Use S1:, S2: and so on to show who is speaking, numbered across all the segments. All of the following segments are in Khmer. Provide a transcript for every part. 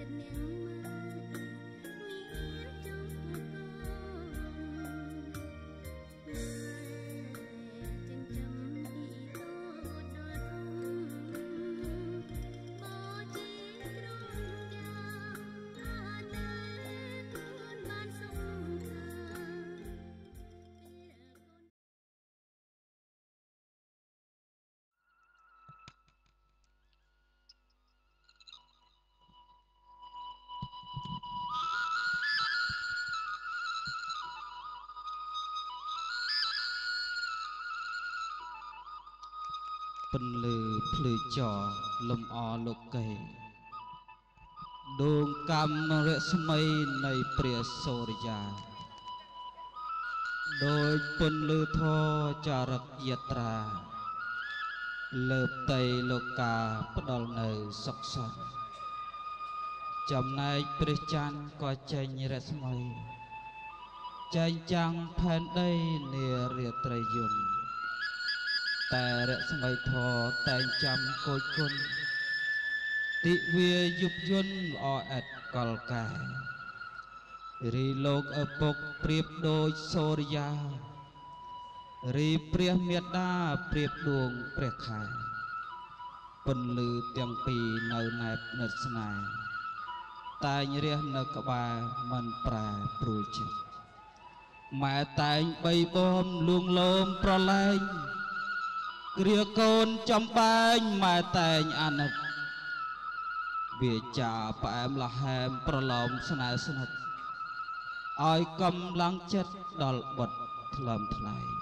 S1: Phần lư phư trò lầm o lục kề đồn cam rẽ smay này pria sorja đôi phần lư tho chà rắc yatra lợp tây lô ca bắt đầu nơi sọc sọt chầm này pria chan có chanh rẽ smay chanh chang phan đây nề rịa trai yunแต่ระสมัยทอแต่จำโกยคนติเวียยุบยนอแอดกอลการีโลกอปกเปรียบโดยโซริยารีเปรียเมียดาเปรียบดวงเปรียขายปนลือเตียงปีเนแนบเนสนาตายเรียนนกบามันปลาปลุยจิแม่ตายใบบอมลวงลมประไลเกลียโกนจำปางมาแต่งอันเบียจ่าแปมละแหมประลอมสนาสนัดอ้อยกำลังจัดดอลบดทลำทลาย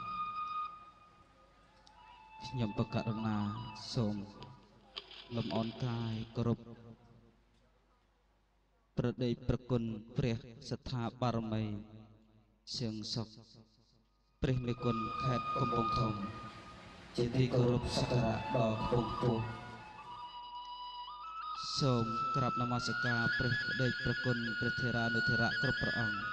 S1: ยมประกาศนาส่งลมอ่อนกายกรบประเดยประกุลเปรียสถาบารมีเสียงศกเปรียมีกุลแคดกำปงทมจิตกรุบสักการะดอกปงปูส่งกราบนมัสการพระเดชพระคุณพระเทรานุเทระกรบพระองค์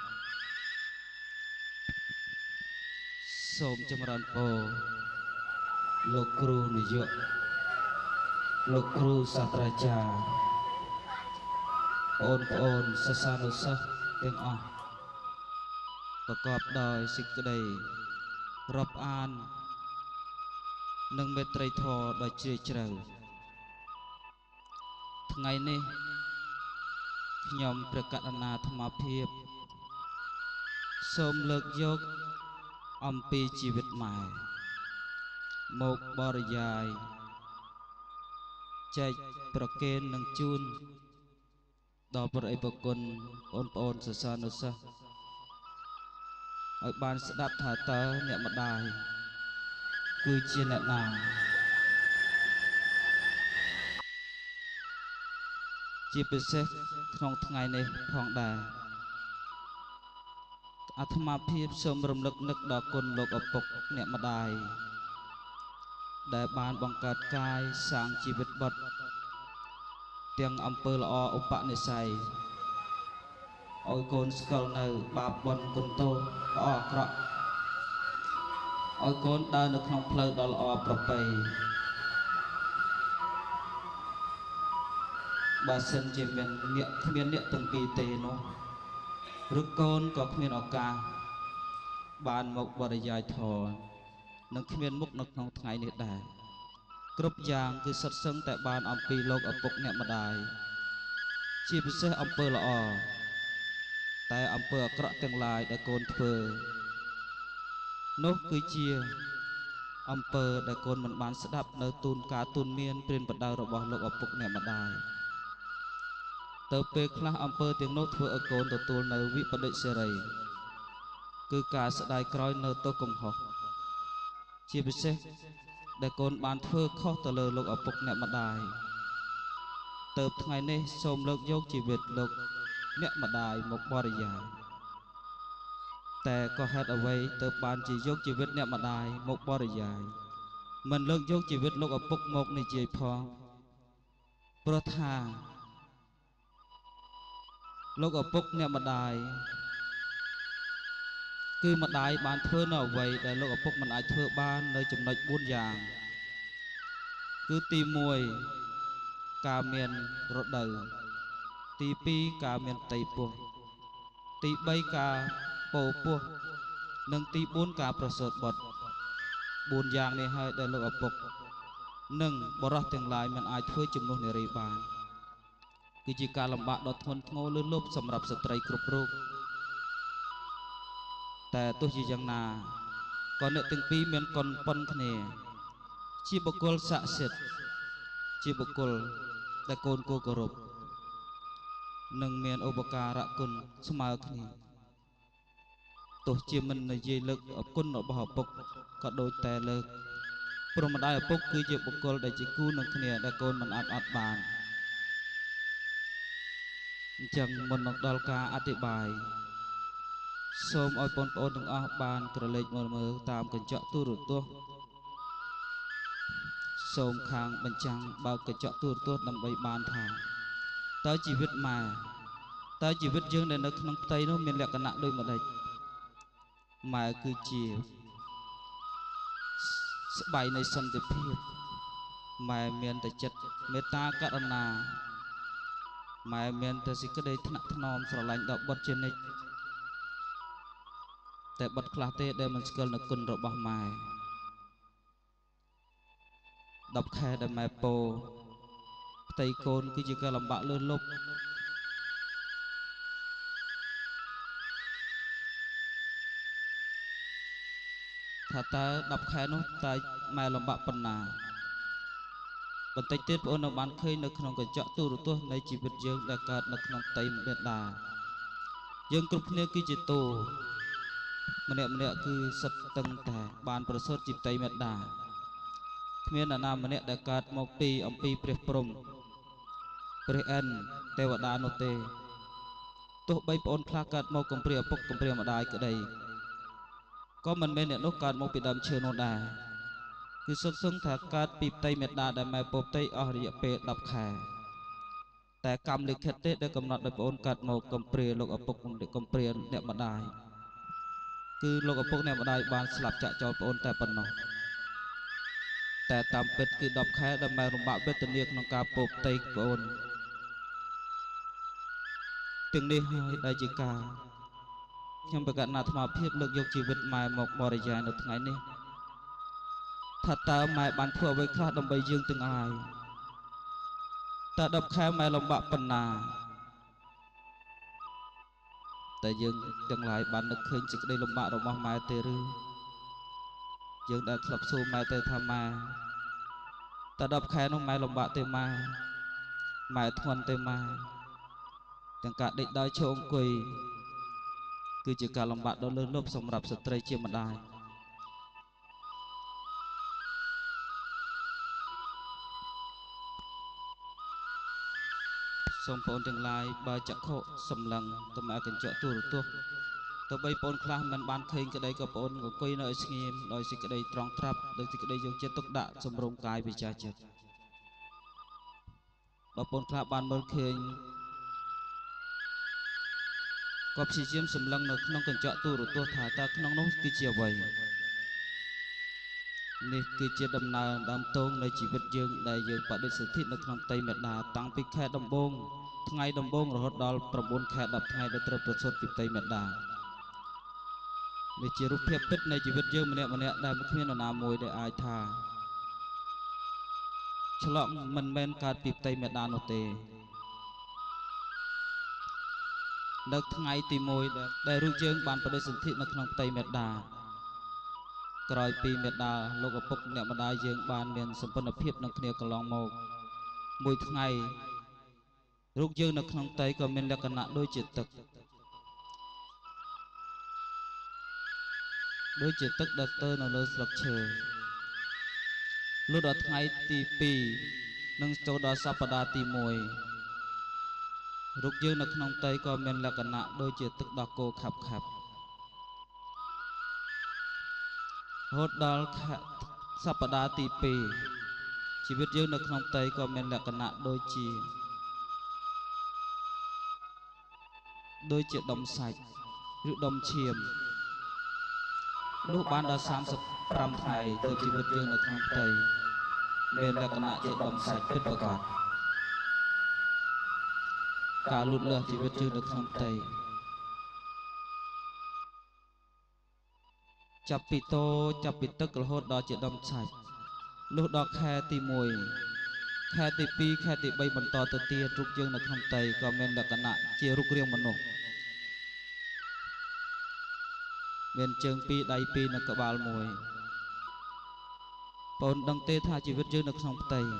S1: ส่งจำรันโปลูกครูนิยมลูกครูศาสตราจารย์โอนโอนศาสนุสักเตียงอ่อนประกอบโดยสิกเดย์รับอ่านนึ่งเมตรทอโดยเชื่อเชื่อทั้งไงนี่ยอมประกาศนาธรรมเพียบสมเลิกยกอัมปีชีวิตใหม่โมกบริยายใจประเกณฑ์นังจูนดอกประไอปกุลอนปอนศาสนุสะไอบานสดับถาเตอเนี่ยมาได้คือเชียนนางจีบเสกขนมทั้งไงในพองได้อาตมาพิบสมรมลึกนึกดอกกุลโลกอปกเนี่ยมาได้ได้บานบังกัดกายสร้างชีวิตบดเตียงอำเภอละออุปนิสัยโอยโกนสกลเนอบาบบนกุนโตออกระโอยโกนเดินในขนมเพลดอลอประไปบาเซนเจมินเนียเมียนเนียตั้งปีเตโนรึกโกนก็เมียนออกาบานมกบริยายทอนักเมียนมุกนักน้องไงเนี่ยได้กรุบยางคือสัตว์ซึ่งแต่บานอัมปีโลกอปกเนี่ยมาได้ชีพเสอำเภอละอแต่อำเภอกระเตียงลายได้โกนเฟอนกคือเชียอำเภอได้โกนมันบานสดับเนื้อตูนกาตูนเมียนเปลี่ยนปัดดาวระบอบโลกอปกเนี่ยมาได้เติบเปกคลาอำเภอเตียงนกเฟือโกนตัวตูนในวิปเดชเสรีคือการสดายคล้อยเนื้อโตกงหอกชีพเสได้โกนบานเฟือข้อตะเลโลกอปกเนี่ยมาได้เติบไงนี่สมเลิกยกชีวิตโลกเนี่ยมาได้มกบริยายแต่ก็เหตุเอาไว้เติบบานจียกชีวิตเนี่ยมาได้มกบริยายมันเลิกยกชีวิตโลกอปกมกในใจพอเพราะทางโลกอปกเนี่ยมาได้คือมาได้บานเพื่อนเอาไว้แต่โลกอปกมันอาจเพื่อบ้านในจำนวนบุญอย่างคือตีมวยกาเมียนรถเดินตีទី2ការមានតីពោះទី3ការពោពោះនិងទី4ការប្រសូតបុត្រ4យ៉ាងនេះហើយដែលលោកឪពុកនិងបរិះទាំងឡាយមិនអាចធ្វើជំនួសនារីបានគឺជាការលំបាកដ៏ធ្ងន់ធ្ងរលើសលប់សម្រាប់ស្ត្រីគ្រប់រូបតែទោះជាយ៉ាងណាក៏អ្នកទាំងពីរមានកុនប៉ុនគ្នាជាបុគ្គលស័ក្តិសិទ្ធិជាបុគ្គលដែលកូនគួរគោរពនិងមានឧបការៈគុណស្មើគ្នាទោះជាមិននិយាយលើកអគុណរបស់ឪពុកក៏ដូចតែលើកព្រមម្ដាយឪពុកគឺជាបុគ្គលដែលជាគូនឹងគ្នាដែលកូនមិនអាចអត់បានអញ្ចឹងមុននឹងដល់ការអធិប្បាយសូមឲ្យបងប្អូនទាំងអស់បានក្រឡេកមើលតាមកញ្ចក់ទូរទស្សន៍សូមខាងបញ្ចាំងបើកកញ្ចក់ទូរទស្សន៍ដើម្បីបានថាតើជីវិតម៉ែតើជីវិតយើងដែលនៅក្នុងផ្ទៃនោះមានលក្ខណៈដូចម្ដេចម៉ែគឺជាស្បៃនៃសន្តិភាពម៉ែមានតែចិត្តមេត្តាករុណាម៉ែមានតែសេចក្តីថ្នាក់ថ្នមស្រឡាញ់ដល់បុត្រជានិច្ចតែបុត្រខ្លះទេដែលមិនស្គាល់នូវគុណរបស់ម៉ែ10ខែដែលម៉ែពោផ្ទៃកូនគឺជាការលំបាកលើសលប់ថាតើ10ខែនោះតើម៉ែលំបាកប៉ុណ្ណាបន្តិចទៀតបងប្អូននឹងបានឃើញនៅក្នុងកញ្ចក់ទូរទស្សន៍នៃជីវិតយើងដែលកើតនៅក្នុងផ្ទៃមេដាយើងគ្រប់គ្នាគឺជាតួម្នាក់គឺសិតតឹងតែបានប្រសូតជាផ្ទៃមេដាគ្មាននរណាម្នាក់ដែលកើតមកពីអំពីព្រះព្រំព្រះអិនទេវតានោះទេទោះបីបងប្អូនខ្លះកើតមកកំព្រាឪពុកកំព្រាម្ដាយក្តីក៏មិនមែនអ្នកនោះកើតមកពីដើមឈើនោះដែរគឺសុទ្ធសឹងថាកើតពីផ្ទៃមេដាដែលម៉ែពោផ្ទៃអស់រយៈពេល10ខែតែកម្មលិខិតទេដែលកំណត់ឲ្យបងប្អូនកើតមកកំព្រាលោកឪពុកកំព្រាអ្នកម្ដាយគឺលោកឪពុកអ្នកម្ដាយបានស្លាប់ចាក់ចោលបងប្អូនតែប៉ុណ្ណោះតែតាមពិតគឺ10ខែដែលម៉ែរំបាក់វេទនាក្នុងការពោផ្ទៃបងប្អូនទាំងនេះហើយដែលជាការខ្ញុំប្រកាសអាត្មាភាពលើកយកជីវិតម៉ែមកបរិយាយនៅថ្ងៃនេះថាតើម៉ែបានធ្វើអ្វីខ្លះដើម្បីយើងទាំងឡាយតើ10ខែម៉ែលំបាកប៉ុណ្ណាតែយើងទាំងឡាយបាននឹកឃើញសេចក្តីលំបាករបស់ម៉ែទេឬយើងដែលធ្លាប់សួរម៉ែទៅថាម៉ែតើ10ខែនោះម៉ែលំបាកទេម៉ែធ្ងន់ទេម៉ែទាំងការដេកដើរឈរអង្គុយគឺជាការលំបាកដ៏លើសលប់សម្រាប់ស្ត្រីជាម្ដាយសូមបងប្អូនទាំងឡាយបើចក្ខុសម្លឹងទៅមកកញ្ចក់ទូរទស្សន៍ទៅបីបងប្អូនខ្លះមិនបានឃើញក្តីក៏បងប្អូនអង្គុយនៅឲ្យស្ងៀមដោយសេចក្តីត្រង់ត្រាប់ដោយសេចក្តីយកចិត្តទុកដាក់សម្រុំកាយវិចារចិត្តបើបងប្អូនខ្លះបានមើលឃើញក៏ព្យាយាមសម្លឹងនៅក្នុងកញ្ចក់ទូរទស្សន៍ថាតើក្នុងនោះគឺជាអ្វីនេះគឺជាដំណើរដើមតងនៃជីវិតយើងដែលយើងបដិសន្ធិនៅក្នុងផ្ទៃមេដាតាំងពីខែដំបូងថ្ងៃដំបូងរហូតដល់9ខែ10ថ្ងៃដែលត្រូវប្រសូតពីផ្ទៃមេដានេះជារូបភាពពិតនៃជីវិតយើងម្នាក់ដែលគ្មាននរណាមួយដែលអាចថាឆ្លងមិនមែនកើតពីផ្ទៃមេដានោះទេនៅថ្ងៃទី1ដែលរូបយើងបានបដិសន្ធិនៅក្នុងផ្ទៃមេដាក្រោយពីមេដាលោកឪពុកអ្នកម្ដាយយើងបានមានសម្ព័ន្ធភាពនឹងគ្នាកន្លងមកមួយថ្ងៃរូបយើងនៅក្នុងផ្ទៃក៏មានលក្ខណៈដូចជាទឹកដែលស្ទើរនៅលើស្លឹកឈើលុះដល់ថ្ងៃទី2និងចូលដល់សប្តាហ៍ទី1រូបយើងនៅក្នុងផ្ទៃក៏មានលក្ខណៈដូចជាទឹកដោះគោខាប់រហូតដល់សប្តាហ៍ទី2ជីវិតយើងនៅក្នុងផ្ទៃក៏មានលក្ខណៈដូចជាដុំសាច់ឬដុំឈាមលុះបានដល់35ថ្ងៃទៅជីវិតយើងនៅក្នុងផ្ទៃមានលក្ខណៈជាដុំសាច់ពិតប្រាកដការលូតលាស់ជីវិតយើងនៅក្នុងផ្ទៃចាប់ពីតូចចាប់ពីទឹករហូតដល់ជាដុំឆាច់លុះដល់ខែទី1ខែទី2ខែទី3បន្តទៅទៀតរូបយើងនៅក្នុងផ្ទៃក៏មានលក្ខណៈជារូបរាងមនុស្សមានជើង2ដៃ2និងក្បាល1បងដឹងទេថាជីវិតយើងនៅក្នុងផ្ទៃ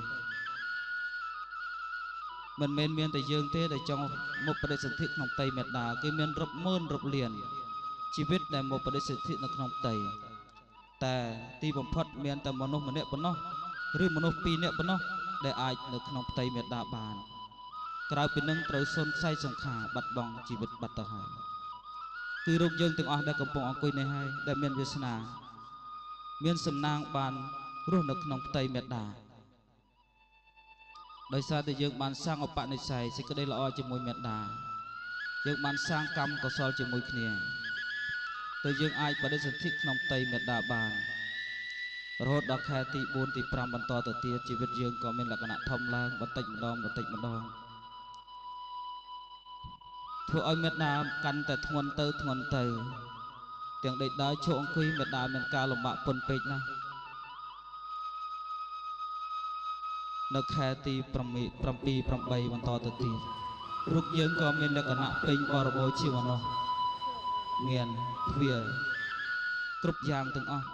S1: មិនមែនមានតែយើងទេដែលចង់មកបដិសន្ធិក្នុងផ្ទៃមេដាគឺមានរាប់ម៉ឺនរាប់លានជីវិតដែលមកបដិសន្ធិនៅក្នុងផ្ទៃតែទីបំផុតមានតែមនុស្សម្នាក់ប៉ុណ្ណោះឬមនុស្ស2នាក់ប៉ុណ្ណោះដែលអាចនៅក្នុងផ្ទៃមេដាបានក្រៅពីនឹងត្រូវសូនខ្សែសង្ខារបាត់បង់ជីវិតបាត់ទៅហើយគឺរូបយើងទាំងអស់ដែលកំពុងអង្គុយនេះហើយដែលមានវាសនាមានសំណាងបានរស់នៅក្នុងផ្ទៃមេដាដោយសារតែយើងបានសាងឧបនិស្ស័យសេចក្តីល្អជាមួយមេដាយើងបានសាងកម្មកុសលជាមួយគ្នាទៅយើងអាចបដិសន្ធិក្នុងផ្ទៃមេដាបានរហូតដល់ខែទី4ទី5បន្តទៅទៀតជីវិតយើងក៏មានលក្ខណៈធំឡើងបន្តិចម្ដងបន្តិចម្ដងធ្វើឲ្យមេដាកាន់តែធ្ងន់ទៅទាំងដេកដើរឈរអង្គុយមេដាមានការលំបាកពន់ពេកណាស់នៅខែទី7 8បន្តទៅទៀតរូបយើងក៏មានលក្ខណៈពេញបរិបូរណ៍ជាមនុស្សមានទ្វាគ្រប់យ៉ាងទាំងអស់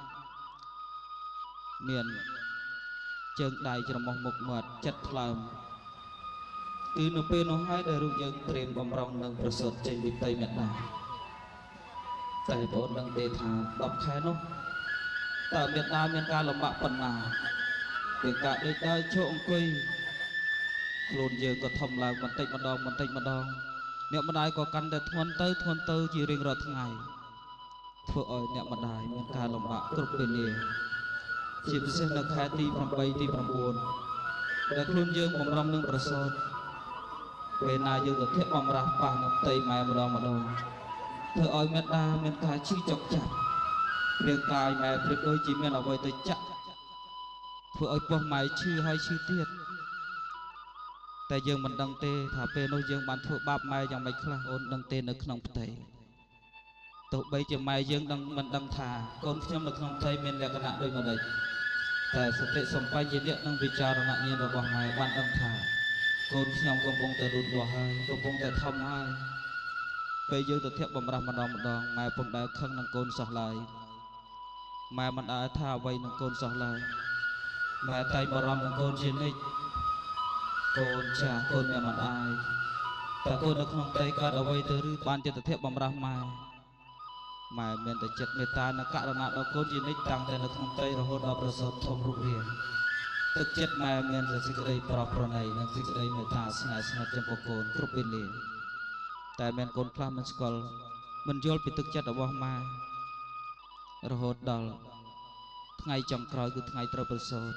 S1: មានជើងដៃច្រមុះមុខមាត់ចិត្តថ្លើមគឺនៅពេលនោះហើយដែលរូបយើងត្រៀមបំរុងនឹងប្រសូតចេញពីផ្ទៃមេដាតែបងដឹងទេថា10ខែនោះតើមេដាមានការលំបាកប៉ុណ្ណាពីការដេកដើរឈរអង្គុយខ្លួនយើងក៏ធំឡើងបន្តិចម្ដងអ្នកម្ដាយក៏កាន់តែធ្ងន់ទៅជារៀងរាល់ថ្ងៃធ្វើឲ្យអ្នកម្ដាយមានការលំបាកគ្រប់ពេលនេះជាពិសេសនៅខែទី8ទី9ដែលខ្លួនយើងបំរុងនឹងប្រសូតពេលណាយើងទៅធាក់បំរះប៉ះនៅផ្ទៃម៉ែម្ដងធ្វើឲ្យមេដាមានការឈឺចុកចាប់រាងកាយម៉ែព្រឹកដូចជាមានអ្វីទៅចាក់ធ្វើឲ្យពោះម៉ែឈឺហើយឈឺទៀតតែយើងមិនដឹងទេថាពេលនោះយើងបានធ្វើបាបម៉ែយ៉ាងម៉េចខ្លះអូនដឹងទេនៅក្នុងផ្ទៃទោះបីជាម៉ែយើងមិនដឹងថាកូនខ្ញុំនៅក្នុងផ្ទៃមានលក្ខណៈដូចម្ដេចតែសតិសម្បជញ្ញៈនិងវិចារណញ្ញាណរបស់ម៉ែបានដឹងថាកូនខ្ញុំកំពុងតែលូតលាស់ហើយកំពុងតែធំហើយពេលយើងទៅធាក់បំរះម្ដងម៉ែពុំដែលខឹងនឹងកូនសោះឡើយម៉ែមិនដែលថាអ្វីនឹងកូនសោះឡើយម៉ែតែបារម្ភនឹងកូនជានិច្ចកូនចាស់កូនមានមិនអាយតើកូននៅក្នុងផ្ទៃកើតអ្វីទៅឬបានចិត្តធាក់បំរះម៉ែមានតែចិត្តមេត្តានិងករុណាដល់កូនជានិច្ចតាំងតែនៅក្នុងផ្ទៃរហូតដល់ប្រសូតធំរូបរាងទឹកចិត្តម៉ែមានសេចក្តីប្រោះប្រណីនិងសេចក្តីមេត្តាស្នេហ៍ស្និទ្ធចំពោះកូនគ្រប់ពេលលាតែមានកូនខ្លះមិនស្គាល់មិនយល់ពីទឹកចិត្តរបស់ម៉ែរហូតដល់ថ្ងៃចុងក្រោយគឺថ្ងៃត្រូវប្រសូត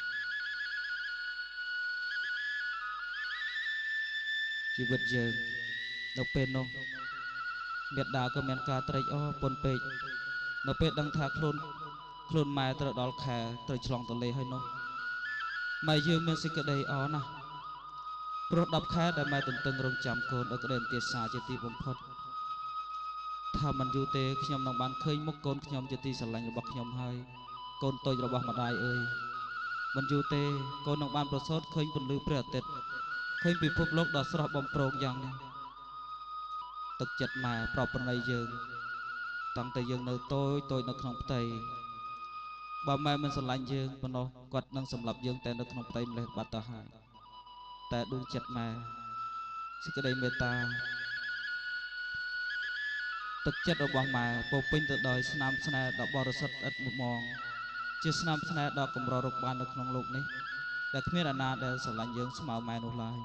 S1: ជីវិតយើងនៅពេលនោះមេដាក៏មានការត្រេកអរពន់ពេកនៅពេលដឹងថាខ្លួនម៉ែត្រូវដល់ខែត្រូវឆ្លងទន្លេហើយនោះម៉ែយើងមានសេចក្តីអរណាស់ព្រោះ10ខែដែលម៉ែទន្ទឹងរង់ចាំកូនឲ្យក្តីអន្ទាសាជាទីបំផុតថាមិនយូរទេខ្ញុំនឹងបានឃើញមុខកូនខ្ញុំជាទីស្រឡាញ់របស់ខ្ញុំហើយកូនតូចរបស់ម្ដាយអើយមិនយូរទេកូននឹងបានប្រសូតឃើញពន្លឺព្រះអាទិត្យឃើញពិភពលោកដ៏ស្រស់បំព្រងយ៉ាងនេះទឹកចិត្តម៉ែប្រោសប្រណីយើងតាំងតែយើងនៅតូចនៅក្នុងផ្ទៃបើម៉ែមិនស្រឡាញ់យើងប៉ុណ្ណោះគាត់នឹងសម្លាប់យើងតែនៅក្នុងផ្ទៃម្លេះបាត់ទៅហើយតែដួងចិត្តម៉ែសេចក្តីមេត្តាទឹកចិត្តរបស់ម៉ែពោពេញទៅដោយស្នាមស្នេហ៍ដ៏បរិសុទ្ធឥតមុំមងជាស្នាមស្នេហ៍ដ៏កម្ររកបាននៅក្នុងលោកនេះដែលគ្មានអាណាដែលស្រឡាញ់យើងស្មើម៉ែនោះឡើយ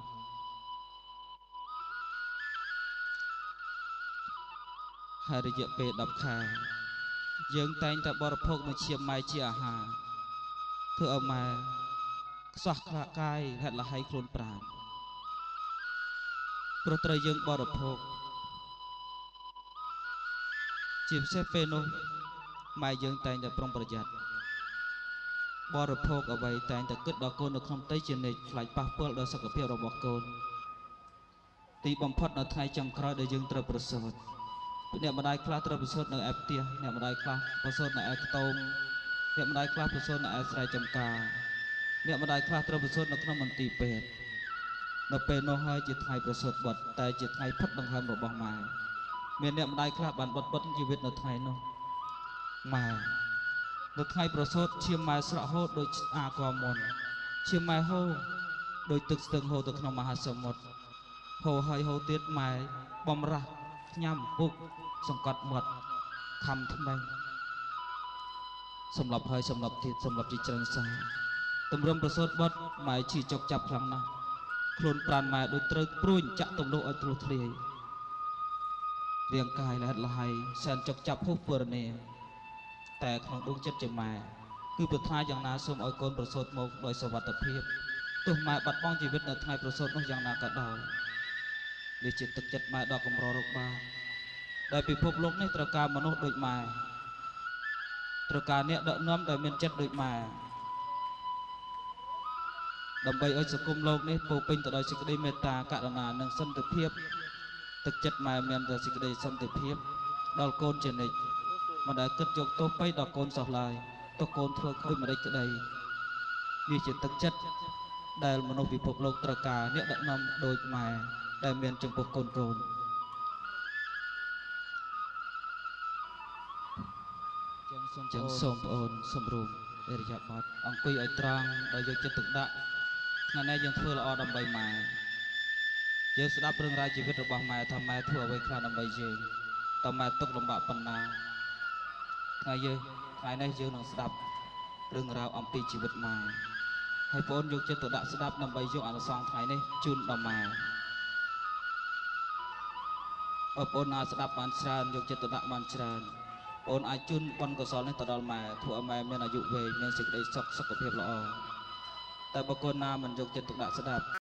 S1: ហើយរយៈពេល10ខែយើងតែងតែបរិភោគនៅឈាមម៉ែជាអាហារធ្វើឲ្យម៉ែខ្សោះខ្លាក់កាយហេតុលហើយខ្លួនប្រាណព្រោះត្រូវយើងបរិភោគជាពិសេសពេលនោះម៉ែយើងតែងតែប្រុងប្រយ័ត្នបរិភោគអ្វីតែងតែគិតដល់កូននៅក្នុងផ្ទៃជានិច្ចខ្លាចប៉ះពាល់ដល់សុខភាពរបស់កូនទីបំផុតនៅថ្ងៃចុងក្រោយដែលយើងត្រូវប្រសូតអ្នកម្ដាយខ្លះត្រូវប្រសូតនៅឯផ្ទះអ្នកម្ដាយខ្លះប្រសូតនៅឯខ្ទមអ្នកម្ដាយខ្លះប្រសូតនៅឯស្រែចម្ការអ្នកម្ដាយខ្លះត្រូវប្រសូតនៅក្នុងមន្ទីរពេទ្យនៅពេលនោះហើយជាថ្ងៃប្រសូតបុត្រតែជាថ្ងៃផុតដង្ហើមរបស់ម៉ែមានអ្នកម្ដាយខ្លះបានបត់បត់ជីវិតនៅថ្ងៃនោះម៉ែនៅថ្ងៃប្រសូតឈាមម៉ែស្រក់ហូរដូចអាកមុនឈាមម៉ែហូរដោយទឹកស្ទឹងហូរទៅក្នុងមហាសមុទ្រហូរហើយហូរទៀតម៉ែបំរះញ៉ាំពុកសង្កត់មាត់ខំថ្មេងសម្រាប់ហើយសម្រាប់ទៀតសម្រាប់ជាច្រើនសាទម្រាំប្រសូតបុត្រម៉ែឈីចុកចាប់ខ្លាំងណាស់ខ្លួនប្រានម៉ែដូចត្រូវព្រួញចាក់ទម្លុះឲ្យធ្លុះធ្លាយរាងកាយលះលហើយសែនចុកចាប់ហួសពរនីតែក្នុងដួងចិត្តជាម៉ែគឺប្រាថ្នាយ៉ាងណាសូមឲ្យកូនប្រសូតមកដោយសុវត្ថិភាពទោះម៉ែបាត់បង់ជីវិតនៅថ្ងៃប្រសូតនោះយ៉ាងណាក៏ដោយនេះជាទឹកចិត្តម៉ែដ៏កម្ររកបានដែលពិភពលោកនេះត្រូវការមនុស្សដូចម៉ែត្រូវការអ្នកដឹកនាំដែលមានចិត្តដូចម៉ែដើម្បីឲ្យសង្គមលោកនេះពោពេញទៅដោយសេចក្តីមេត្តាករុណានិងសន្តិភាពទឹកចិត្តម៉ែមានតែសេចក្តីសន្តិភាពដល់កូនជានិច្ចមិនដែលគិតយកទោសបីដល់កូនសោះឡើយទោះកូនធ្វើខូចម្តេចក្តីវាជាទឹកចិត្តដែលមនុស្សពិភពលោកត្រូវការអ្នកដឹកនាំដូចម៉ែដែលមានចំពោះកូនកូនចឹងសូមប្អូនសម្រួមអរិយាបថអង្គុយឲ្យត្រង់ដោយយកចិត្តទុកដាក់ថ្ងៃនេះយើងធ្វើល្អដើម្បីម៉ែយើងស្ដាប់រឿងរ៉ាវជីវិតរបស់ម៉ែថាម៉ែធ្វើអ្វីខ្លះដើម្បីយើងតើម៉ែទុកលំបាកប៉ុណ្ណាថ្ងៃនេះយើងនឹងស្ដាប់រឿងរ៉ាវអំពីជីវិតម៉ែហើយបងយកចិត្តទុកដាក់ស្ដាប់ដើម្បីយកអានិសង្សថ្ងៃនេះជូនដល់ម៉ែបងប្អូនអាចស្ដាប់បានច្រើនយកចិត្តទុកដាក់បានច្រើនបងអាចជូនបុណ្យកុសលនេះទៅដល់ម៉ែធ្វើឲ្យម៉ែមានអាយុវែងមានសេចក្តីសុខសុខភាពល្អតែបុគ្គលណាមិនយកចិត្តទុកដាក់ស្ដាប់